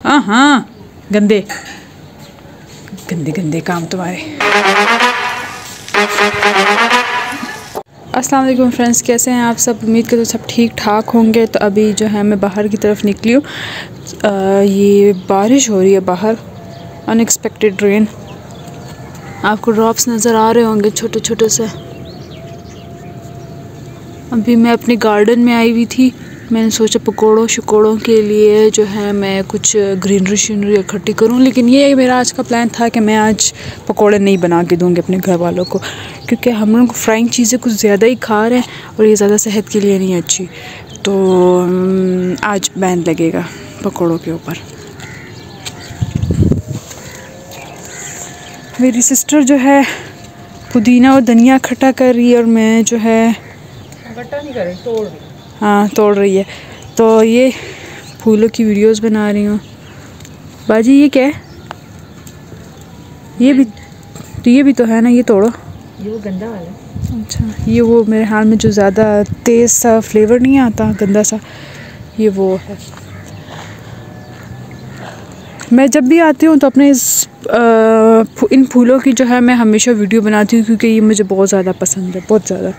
हाँ, गंदे गंदे गंदे काम तुम्हारे। अस्सलाम वालेकुम फ्रेंड्स, कैसे हैं आप सब? उम्मीद करते सब ठीक ठाक होंगे। तो अभी जो है मैं बाहर की तरफ निकली हूँ। ये बारिश हो रही है बाहर, अनएक्सपेक्टेड रेन। आपको ड्रॉप्स नज़र आ रहे होंगे छोटे छोटे से। अभी मैं अपने गार्डन में आई हुई थी। मैंने सोचा पकौड़ों के लिए जो है मैं कुछ ग्रीनरी शीनरी इकट्ठी करूं, लेकिन ये मेरा आज का प्लान था कि मैं आज पकौड़े नहीं बना के दूंगी अपने घर वालों को, क्योंकि हम लोग फ्राइंग चीज़ें कुछ ज़्यादा ही खा रहे हैं और ये ज़्यादा सेहत के लिए नहीं अच्छी। तो आज बैन लगेगा पकौड़ों के ऊपर। मेरी सिस्टर जो है पुदीना और धनिया इकट्ठा कर रही है और मैं जो है इकट्ठा नहीं कर रही, तोड़ रही। हाँ, तोड़ रही है। तो ये फूलों की वीडियोस बना रही हूँ। बाजी ये क्या है? ये भी तो है ना, ये तोड़ो। ये वो गंदा वाला। अच्छा, ये वो मेरे हाल में जो ज़्यादा तेज़ सा फ्लेवर नहीं आता, गंदा सा, ये वो है। मैं जब भी आती हूँ तो अपने इन फूलों की जो है मैं हमेशा वीडियो बनाती हूँ, क्योंकि ये मुझे बहुत ज़्यादा पसंद है, बहुत ज़्यादा।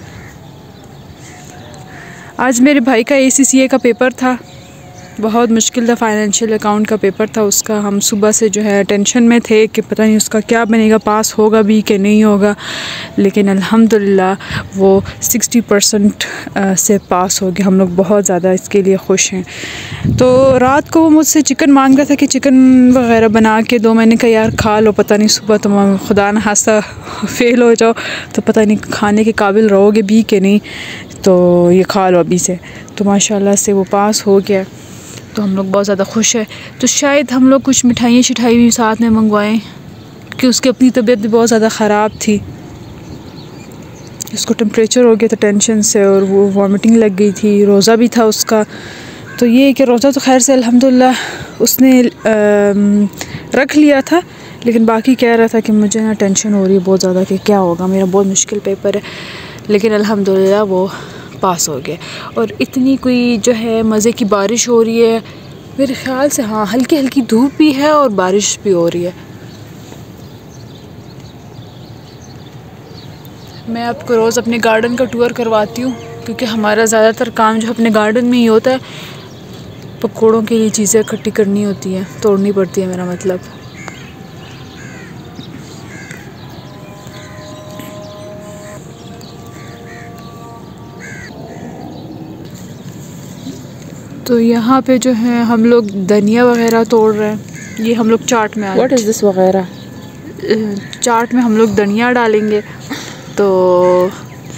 आज मेरे भाई का ACCA का पेपर था, बहुत मुश्किल था। फाइनेंशियल अकाउंट का पेपर था उसका। हम सुबह से जो है टेंशन में थे कि पता नहीं उसका क्या बनेगा, पास होगा भी कि नहीं होगा। लेकिन अल्हम्दुलिल्लाह वो 60% से पास हो गया। हम लोग बहुत ज़्यादा इसके लिए खुश हैं। तो रात को वो मुझसे चिकन मांग रहा था कि चिकन वगैरह बना के दो। मैंने कहा यार खा लो, पता नहीं सुबह तुम खुदा न खास्ता फेल हो जाओ तो पता नहीं खाने के काबिल रहोगे भी कि नहीं, तो ये खा लो अभी से। तो माशाल्लाह से वो पास हो गया, तो हम लोग बहुत ज़्यादा खुश हैं। तो शायद हम लोग कुछ मिठाइयाँ शिठाई भी साथ में मंगवाएं, कि उसकी अपनी तबीयत भी बहुत ज़्यादा ख़राब थी। उसको टेम्परेचर हो गया था टेंशन से और वो वॉमिटिंग लग गई थी। रोज़ा भी था उसका। तो ये कि रोज़ा तो खैर से अल्हम्दुलिल्लाह उसने रख लिया था, लेकिन बाकी कह रहा था कि मुझे ना टेंशन हो रही है बहुत ज़्यादा कि क्या होगा, मेरा बहुत मुश्किल पेपर है। लेकिन अल्हम्दुलिल्लाह वो पास हो गया। और इतनी कोई जो है मज़े की बारिश हो रही है मेरे ख़्याल से। हाँ, हल्की हल्की धूप भी है और बारिश भी हो रही है। मैं आपको रोज़ अपने गार्डन का टूर करवाती हूँ, क्योंकि हमारा ज़्यादातर काम जो अपने गार्डन में ही होता है। पकौड़ों के लिए चीज़ें इकट्ठी करनी होती हैं, तोड़नी पड़ती है मेरा मतलब। तो यहाँ पे जो है हम लोग धनिया वगैरह तोड़ रहे हैं। ये हम लोग चाट में व्हाट इज़ दिस वगैरह? चाट में हम लोग धनिया डालेंगे, तो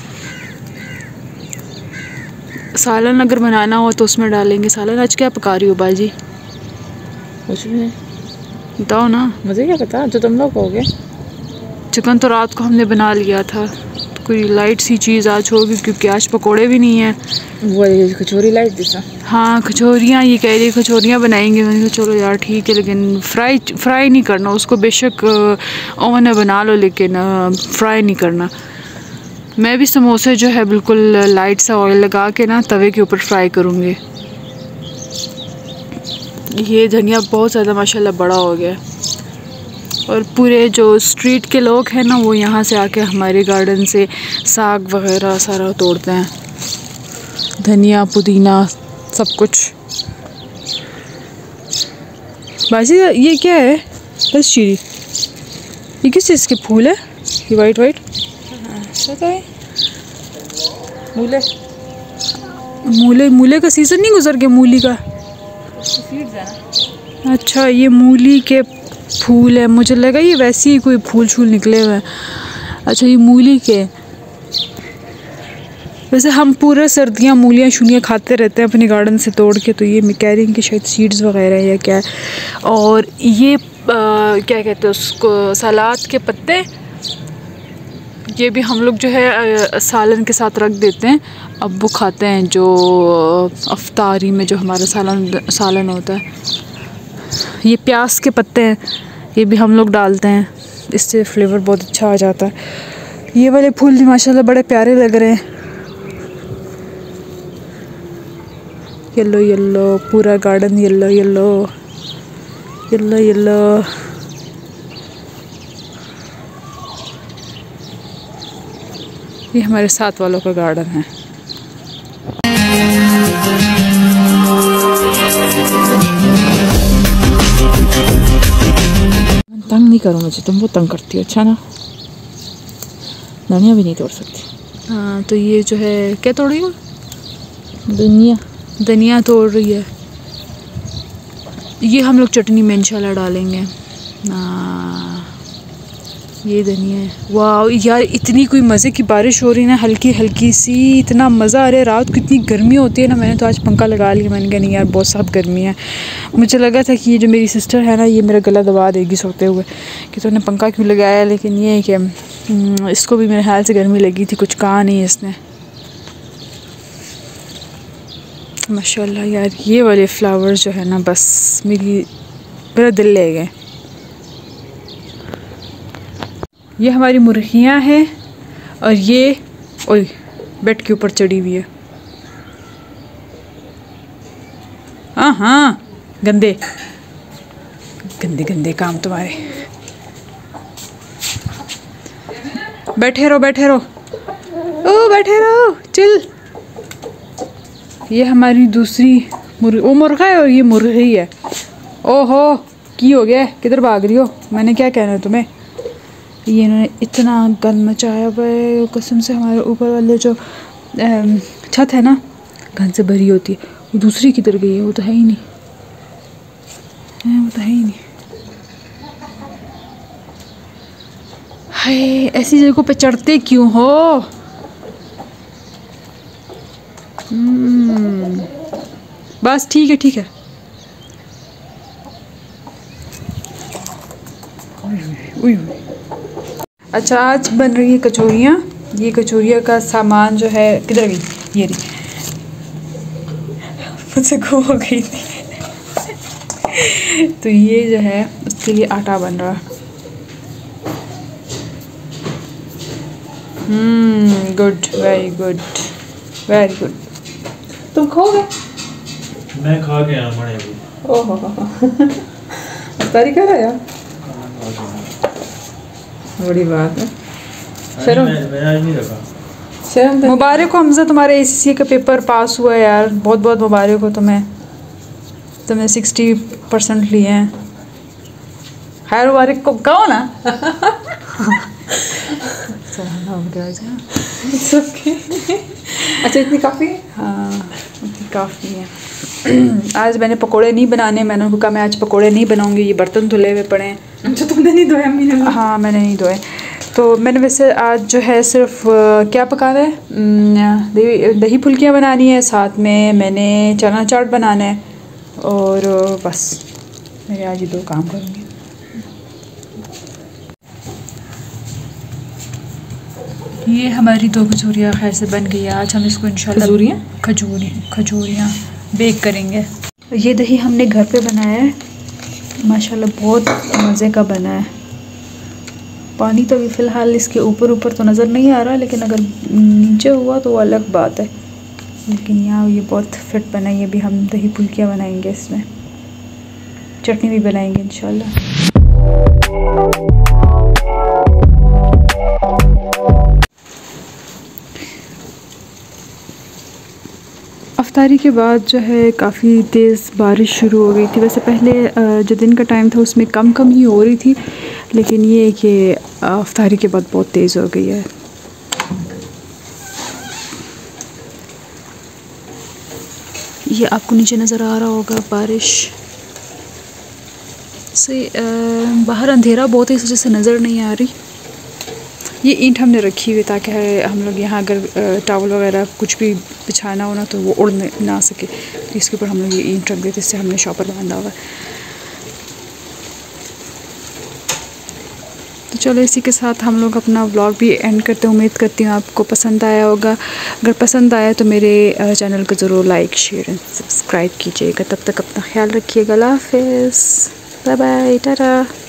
सालन अगर बनाना हो तो उसमें डालेंगे सालन। आज क्या पका रही हो बाजी? कुछ भी बताओ ना। मुझे क्या पता, जो तुम लोग कहोगे। चिकन तो रात को हमने बना लिया था, तो कोई लाइट सी चीज़ आज होगी, क्योंकि आज पकोड़े भी नहीं हैं। वो कचौरी लाइट दिसा। हाँ, कचौरियाँ, ये कह रही कचौरियाँ बनाएंगे। मैंने कहा चलो यार ठीक है, लेकिन फ्राई नहीं करना उसको। बेशक ओवन में बना लो, लेकिन फ्राई नहीं करना। मैं भी समोसे जो है बिल्कुल लाइट सा ऑयल लगा के ना तवे के ऊपर फ्राई करूँगी। ये धनिया बहुत ज़्यादा माशाल्लाह बड़ा हो गया, और पूरे जो स्ट्रीट के लोग हैं ना वो यहाँ से आके हमारे गार्डन से साग वगैरह सारा तोड़ते हैं, धनिया पुदीना सब कुछ। बाजी ये क्या है? बस शीरी, ये किस चीज़ के फूल है? ये वाइट वाइट पता है, मूले। मूले का सीज़न नहीं गुजर गया मूली का? सीड्स है ना। अच्छा, ये मूली के फूल है। मुझे लगा ये वैसे ही कोई फूल छूल निकले हुए हैं। अच्छा, ये मूली के। वैसे हम पूरा सर्दियाँ मूलियाँ शूलियाँ खाते रहते हैं अपने गार्डन से तोड़ के, तो ये मैं कह रही हूँ कि शायद सीड्स वगैरह है या क्या है। और ये क्या कहते हैं उसको, सलाद के पत्ते, ये भी हम लोग जो है सालन के साथ रख देते हैं। अब वो खाते हैं जो अफ्तारी में जो हमारा सालन होता है। ये प्याज के पत्ते हैं, ये भी हम लोग डालते हैं, इससे फ्लेवर बहुत अच्छा आ जाता है। ये वाले फूल भी माशाल्लाह बड़े प्यारे लग रहे हैं। येलो येलो, पूरा garden yellow yellow. Yellow yellow. ये हमारे साथ वालों का गार्डन है। तंग नहीं करो मुझे, तुम बहुत तंग करती हो। अच्छा ना, धनिया भी नहीं तोड़ सकती। हाँ, तो ये जो है क्या तोड़ रही हो? धनिया। धनिया तोड़ रही है। ये हम लोग चटनी में इंशाल्लाह डालेंगे। ये धनिया है। वाह यार, इतनी कोई मज़े की बारिश हो रही है ना, हल्की हल्की सी, इतना मज़ा आ रहा है। रात को इतनी गर्मी होती है ना, मैंने तो आज पंखा लगा लिया। मैंने कहा नहीं यार, बहुत सख्त गर्मी है। मुझे लगा था कि ये जो मेरी सिस्टर है ना, ये मेरा गला दबा देगी सोते हुए कि तूने पंखा क्यों लगाया, लेकिन ये है कि इसको भी मेरे ख्याल से गर्मी लगी थी, कुछ कहा नहीं इसने। माशाल्लाह यार, ये वाले फ्लावर्स जो है ना, बस मेरा दिल ले गए। ये हमारी मुर्गियाँ हैं और ये ओए बेड के ऊपर चढ़ी हुई है। हाँ हाँ, गंदे गंदे गंदे काम तुम्हारे। बैठे रहो बैठे रहो, ओ बैठे रहो, चिल। ये हमारी दूसरी वो मुर्गा है और ये मुर्गी है। ओहो, की हो गया, किधर भाग रही हो? मैंने क्या कहना है तुम्हें? ये इन्होंने इतना गंद मचाया हुआ है, कसम से। हमारे ऊपर वाले जो छत है ना, गंद से भरी होती है। वो दूसरी किधर गई है? वो तो है ही नहीं, वो तो है ही नहीं। हाय, ऐसी जगहों पे चढ़ते क्यों हो? बस ठीक है ठीक है। अच्छा, आज बन रही है कचौरियाँ। ये कचौरियाँ का सामान जो है, किधर गई? ये रही, मुझसे खो हो गई थी। तो ये जो है उसके लिए आटा बन रहा है। Good, very good, very good. तुम खो गए? मैं खा के आया मणे अभी। ओहो, तारी कर रहा यार, बड़ी बात है। शर्म, मैं आज नहीं रखा। शर्म। मुबारक हो हमजा, तुम्हारे ACCA का पेपर पास हुआ है यार, बहुत बहुत मुबारक हो तुम्हें। तुमने 60% लिए हैं। खैर मुबारक को कहो ना। अच्छा, इतनी काफ़ी? हाँ, इतनी काफ़ी है। आज मैंने पकोड़े नहीं बनाने। मैंने उनको कहा मैं आज पकोड़े नहीं बनाऊंगी, ये बर्तन धुले हुए पड़े हैं। अच्छा, तुमने नहीं धोए? अम्मी ने? हाँ, मैंने नहीं धोए। तो मैंने वैसे आज जो है सिर्फ क्या पकाना है, दही फुल्कियाँ बनानी है, साथ में मैंने चना चाट बनाना है, और बस मेरे आज ये 2 काम करूँगी। ये हमारी 2 कचौरियाँ खैर से बन गई है। आज हम इसको इंशाल्लाह खजूरियाँ बेक करेंगे। ये दही हमने घर पे बनाया है, माशाल्लाह बहुत मज़े का बना है। पानी तो अभी फ़िलहाल इसके ऊपर तो नज़र नहीं आ रहा, लेकिन अगर नीचे हुआ तो वो अलग बात है। लेकिन यहाँ ये बहुत फिट बना है। ये भी हम दही फुल्कियाँ बनाएंगे, इसमें चटनी भी बनाएंगे इंशाल्लाह। अफ्तारी के बाद जो है काफ़ी तेज़ बारिश शुरू हो गई थी। वैसे पहले जो दिन का टाइम था उसमें कम ही हो रही थी, लेकिन ये है कि अफ्तारी के बाद बहुत तेज़ हो गई है। ये आपको नीचे नज़र आ रहा होगा बारिश से। बाहर अंधेरा बहुत है, इस वजह से नज़र नहीं आ रही। ये ईंट हमने रखी हुई ताकि हम लोग यहाँ अगर टॉवल वगैरह कुछ भी बिछाना हो ना तो वो उड़ ना सके, तो इसके ऊपर हम लोग ये ईंट रख देते। इससे हमने शॉपर बांधा हुआ है। तो चलो, इसी के साथ हम लोग अपना व्लॉग भी एंड करते हैं। उम्मीद करती हूँ आपको पसंद आया होगा। अगर पसंद आया तो मेरे चैनल को ज़रूर लाइक, शेयर एंड सब्सक्राइब कीजिएगा। तब तक अपना ख्याल रखिएगा। अल्लाह हाफ़िज़, बाय बाय, टाटा।